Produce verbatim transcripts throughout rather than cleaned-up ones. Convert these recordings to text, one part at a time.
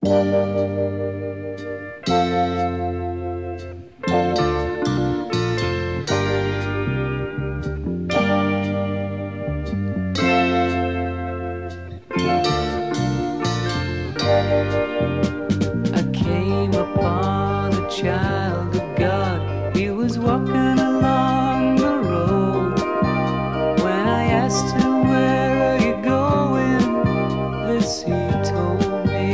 I came upon a child of God. He was walking along the road. When I asked him, "Where are you going?" this he told me: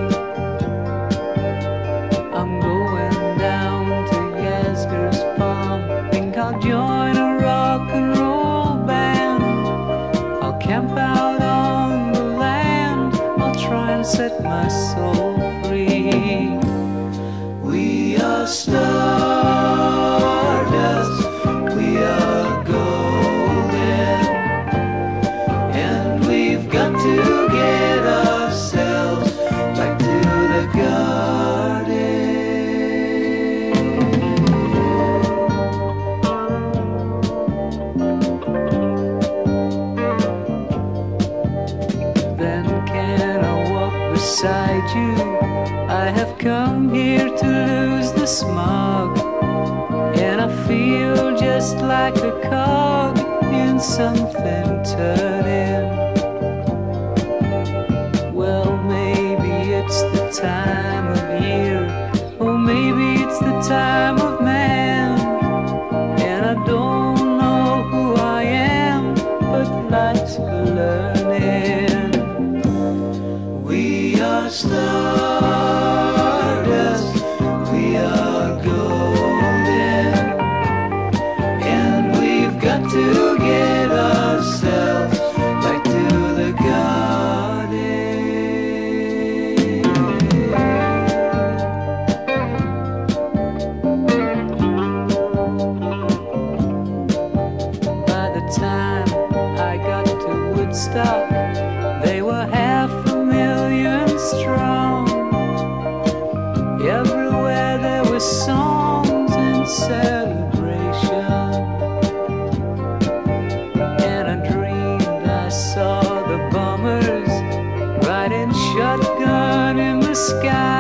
"I'm going down to Yasgur's farm. Think I'll join a rock and roll band. I'll camp out on the land. I'll try and set my soul free." We are stardust, we are golden, and we've got to get ourselves back to the garden. Then can I walk beside you? I have come here to lose the smog, and I feel just like a cog in something turning. Well, maybe it's the time of year, or maybe it's the time of man, and I don't know who I am, but life's for learning. We are stardust, we are golden, and we've got to get ourselves back to the garden. By the time I got to Woodstock, they were half a million strong. Everywhere there were songs and celebration, and I dreamed I saw the bombers riding shotgun in the sky.